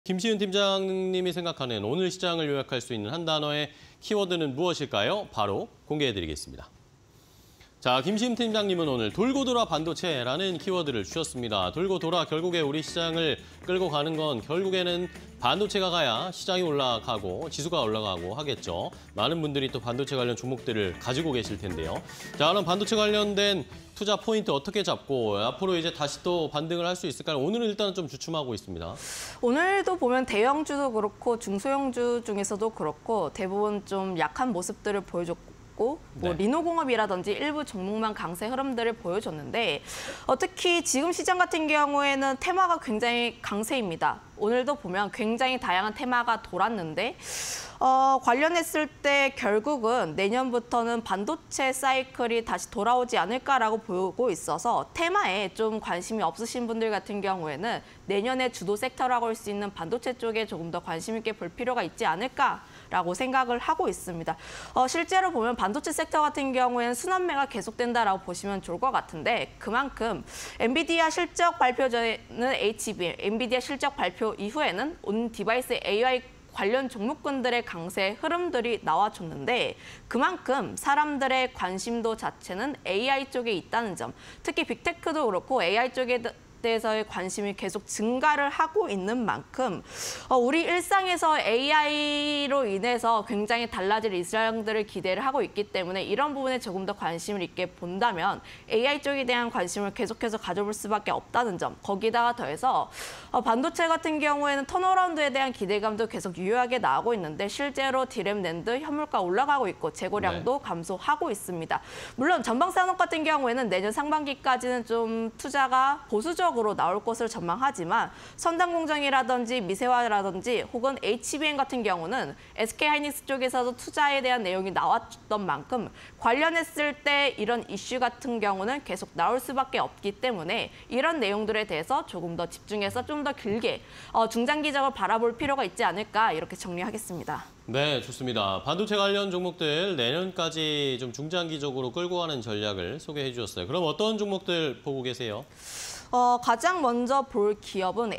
김시윤 팀장님이 생각하는 오늘 시장을 요약할 수 있는 한 단어의 키워드는 무엇일까요? 바로 공개해드리겠습니다. 자, 김시윤 팀장님은 오늘 돌고 돌아 반도체라는 키워드를 주셨습니다. 돌고 돌아 결국에 우리 시장을 끌고 가는 건 결국에는 반도체가 가야 시장이 올라가고 지수가 올라가고 하겠죠. 많은 분들이 또 반도체 관련 종목들을 가지고 계실 텐데요. 자, 그럼 반도체 관련된 투자 포인트 어떻게 잡고 앞으로 이제 다시 또 반등을 할 수 있을까요? 오늘은 일단은 좀 주춤하고 있습니다. 오늘도 보면 대형주도 그렇고 중소형주 중에서도 그렇고 대부분 좀 약한 모습들을 보여줬고 뭐 리노공업이라든지 일부 종목만 강세 흐름들을 보여줬는데 특히 지금 시장 같은 경우에는 테마가 굉장히 강세입니다. 오늘도 보면 굉장히 다양한 테마가 돌았는데 관련했을 때 결국은 내년부터는 반도체 사이클이 다시 돌아오지 않을까라고 보고 있어서 테마에 좀 관심이 없으신 분들 같은 경우에는 내년에 주도 섹터라고 할 수 있는 반도체 쪽에 조금 더 관심 있게 볼 필요가 있지 않을까라고 생각을 하고 있습니다. 실제로 보면 반도체 sek터 같은 경우에는 순환매가 계속된다라고 보시면 좋을 것 같은데 그만큼 엔비디아 실적 발표 전에는 HBM, 엔비디아 실적 발표 이후에는 온 디바이스 AI 관련 종목군들의 강세 흐름들이 나와줬는데 그만큼 사람들의 관심도 자체는 AI 쪽에 있다는 점, 특히 빅테크도 그렇고 AI 쪽에 대해서의 관심이 계속 증가를 하고 있는 만큼 우리 일상에서 AI로 인해서 굉장히 달라질 일상들을 기대를 하고 있기 때문에 이런 부분에 조금 더 관심을 있게 본다면 AI 쪽에 대한 관심을 계속해서 가져볼 수밖에 없다는 점, 거기다가 더해서 반도체 같은 경우에는 턴어라운드에 대한 기대감도 계속 유효하게 나오고 있는데 실제로 디램, 낸드, 현물가 올라가고 있고 재고량도 감소하고 있습니다. 물론 전방산업 같은 경우에는 내년 상반기까지는 좀 투자가 보수적으로 나올 것을 전망하지만 선단공정이라든지 미세화라든지 혹은 HBM 같은 경우는 SK하이닉스 쪽에서도 투자에 대한 내용이 나왔던 만큼 관련했을 때 이런 이슈 같은 경우는 계속 나올 수밖에 없기 때문에 이런 내용들에 대해서 조금 더 집중해서 좀 더 길게 중장기적으로 바라볼 필요가 있지 않을까 이렇게 정리하겠습니다. 네, 좋습니다. 반도체 관련 종목들 내년까지 좀 중장기적으로 끌고 가는 전략을 소개해 주셨어요. 그럼 어떤 종목들 보고 계세요? 가장 먼저 볼 기업은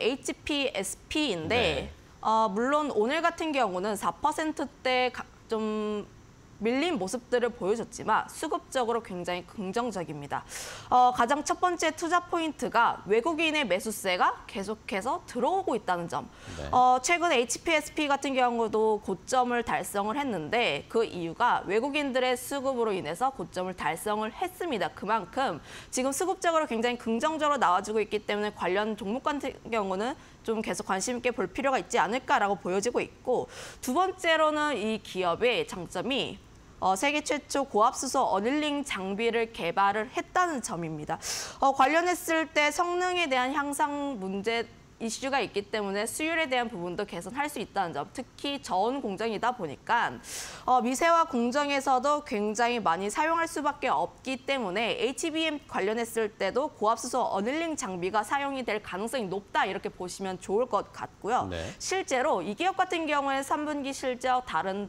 HPSP인데 물론 오늘 같은 경우는 4%대 좀 밀린 모습들을 보여줬지만 수급적으로 굉장히 긍정적입니다. 가장 첫 번째 투자 포인트가 외국인의 매수세가 계속해서 들어오고 있다는 점. 최근 HPSP 같은 경우도 고점을 달성을 했는데 그 이유가 외국인들의 수급으로 인해서 고점을 달성을 했습니다. 그만큼 지금 수급적으로 굉장히 긍정적으로 나와주고 있기 때문에 관련 종목 같은 경우는 좀 계속 관심 있게 볼 필요가 있지 않을까라고 보여지고 있고 두 번째로는 이 기업의 장점이 세계 최초 고압수소 어닐링 장비를 개발을 했다는 점입니다. 관련했을 때 성능에 대한 향상 문제 이슈가 있기 때문에 수율에 대한 부분도 개선할 수 있다는 점, 특히 저온 공정이다 보니까 미세화 공정에서도 굉장히 많이 사용할 수밖에 없기 때문에 HBM 관련했을 때도 고압수소 어닐링 장비가 사용이 될 가능성이 높다 이렇게 보시면 좋을 것 같고요. 실제로 이 기업 같은 경우에 3분기 실적 다른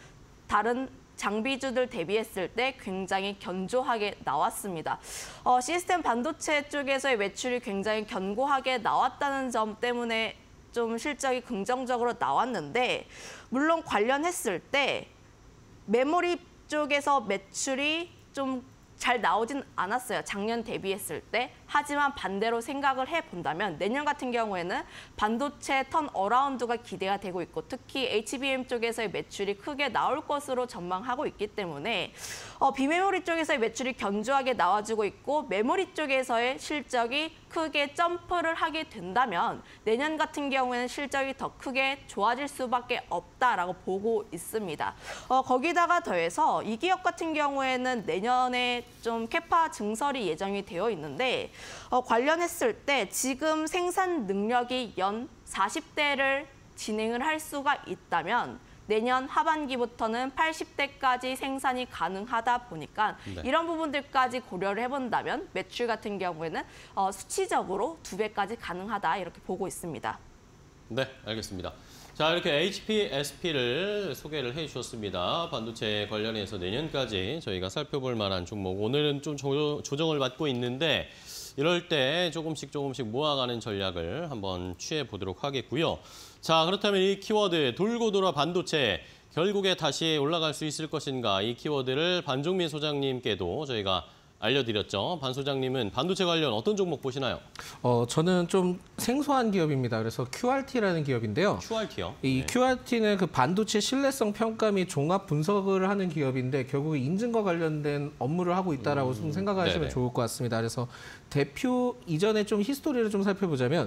장비주들 대비했을 때 굉장히 견조하게 나왔습니다. 시스템 반도체 쪽에서의 매출이 굉장히 견고하게 나왔다는 점 때문에 좀 실적이 긍정적으로 나왔는데 물론 관련했을 때 메모리 쪽에서 매출이 좀 잘 나오진 않았어요. 작년 대비했을 때. 하지만 반대로 생각을 해본다면 내년 같은 경우에는 반도체 턴어라운드가 기대가 되고 있고 특히 HBM 쪽에서의 매출이 크게 나올 것으로 전망하고 있기 때문에 비메모리 쪽에서의 매출이 견조하게 나와주고 있고 메모리 쪽에서의 실적이 크게 점프를 하게 된다면 내년 같은 경우에는 실적이 더 크게 좋아질 수밖에 없다라고 보고 있습니다. 거기다가 더해서 이 기업 같은 경우에는 내년에 좀 캐파 증설이 예정이 되어 있는데 관련했을 때 지금 생산 능력이 연 40대를 진행을 할 수가 있다면 내년 하반기부터는 80대까지 생산이 가능하다 보니까 이런 부분들까지 고려를 해본다면 매출 같은 경우에는 수치적으로 2배까지 가능하다 이렇게 보고 있습니다. 네, 알겠습니다. 자, 이렇게 HPSP를 소개를 해주셨습니다. 반도체 관련해서 내년까지 저희가 살펴볼 만한 종목. 오늘은 좀 조정을 받고 있는데 이럴 때 조금씩 모아가는 전략을 한번 취해 보도록 하겠고요. 자, 그렇다면 이 키워드 돌고 돌아 반도체 결국에 다시 올라갈 수 있을 것인가? 이 키워드를 반종민 소장님께도 저희가 알려드렸죠. 반 소장님은 반도체 관련 어떤 종목 보시나요? 저는 좀 생소한 기업입니다. 그래서 QRT라는 기업인데요. QRT요? 이 네. QRT는 그 반도체 신뢰성 평가 및 종합 분석을 하는 기업인데 결국 인증과 관련된 업무를 하고 있다라고 좀 생각하시면 네네. 좋을 것 같습니다. 그래서 대표 이전에 좀 히스토리를 좀 살펴보자면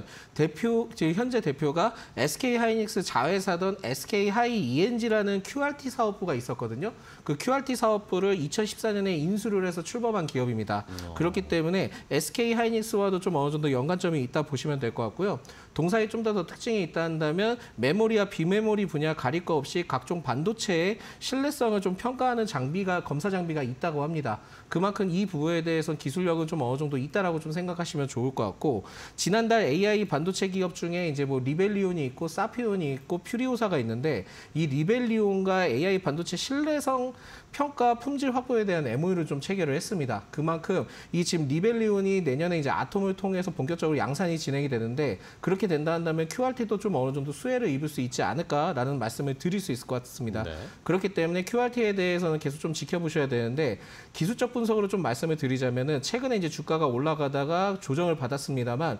지금 현재 대표가 SK 하이닉스 자회사던 SK 하이 ENG라는 QRT 사업부가 있었거든요. 그 QRT 사업부를 2014년에 인수를 해서 출범한 기업입니다. 그렇기 때문에 SK 하이닉스와도 좀 어느 정도 연관점이 있다 보시면 될 것 같고요. 동사에 좀 더 특징이 있다 한다면 메모리와 비메모리 분야 가릴 거 없이 각종 반도체의 신뢰성을 좀 평가하는 검사 장비가 있다고 합니다. 그만큼 이 부분에 대해서는 기술력은 좀 어느 정도 있다라고 좀 생각하시면 좋을 것 같고, 지난달 AI 반도체 기업 중에 이제 뭐 리벨리온이 있고 사피온이 있고 퓨리오사가 있는데, 이 리벨리온과 AI 반도체 신뢰성 평가 품질 확보에 대한 MOU를 좀 체결을 했습니다. 그만큼 이 지금 리벨리온이 내년에 이제 아톰을 통해서 본격적으로 양산이 진행이 되는데, 그렇게 된다 한다면 QRT도 좀 어느 정도 수혜를 입을 수 있지 않을까라는 말씀을 드릴 수 있을 것 같습니다. 네. 그렇기 그렇기 때문에 QRT에 대해서는 계속 좀 지켜보셔야 되는데, 기술적 분석으로 좀 말씀을 드리자면은 최근에 이제 주가가 올라가다가 조정을 받았습니다만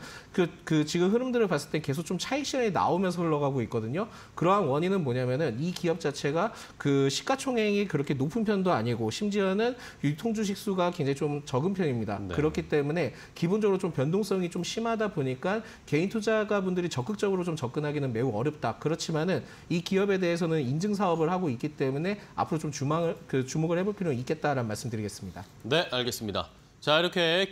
지금 흐름들을 봤을 때 계속 좀 차익 실현이 나오면서 흘러가고 있거든요. 그러한 원인은 뭐냐면은 이 기업 자체가 그 시가총액이 그렇게 높은 편도 아니고 심지어는 유통 주식 수가 굉장히 좀 적은 편입니다. 네. 그렇기 때문에 기본적으로 좀 변동성이 좀 심하다 보니까 개인 투자가분들이 적극적으로 좀 접근하기는 매우 어렵다. 그렇지만은 이 기업에 대해서는 인증 사업을 하고 있기 때문에 앞으로 좀 주목을 해볼 필요는 있겠다라는 말씀드리겠습니다. 네, 알겠습니다. 자, 이렇게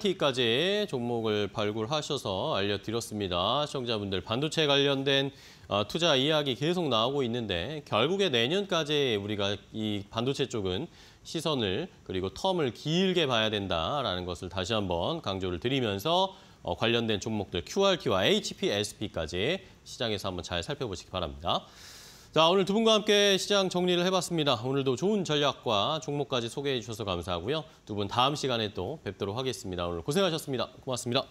QRT까지 종목을 발굴하셔서 알려드렸습니다. 시청자분들 반도체 관련된 투자 이야기 계속 나오고 있는데 결국에 내년까지 우리가 이 반도체 쪽은 시선을 그리고 텀을 길게 봐야 된다라는 것을 다시 한번 강조를 드리면서 관련된 종목들 QRT와 HPSP까지 시장에서 한번 잘 살펴보시기 바랍니다. 자, 오늘 두 분과 함께 시장 정리를 해봤습니다. 오늘도 좋은 전략과 종목까지 소개해 주셔서 감사하고요. 두 분 다음 시간에 또 뵙도록 하겠습니다. 오늘 고생하셨습니다. 고맙습니다.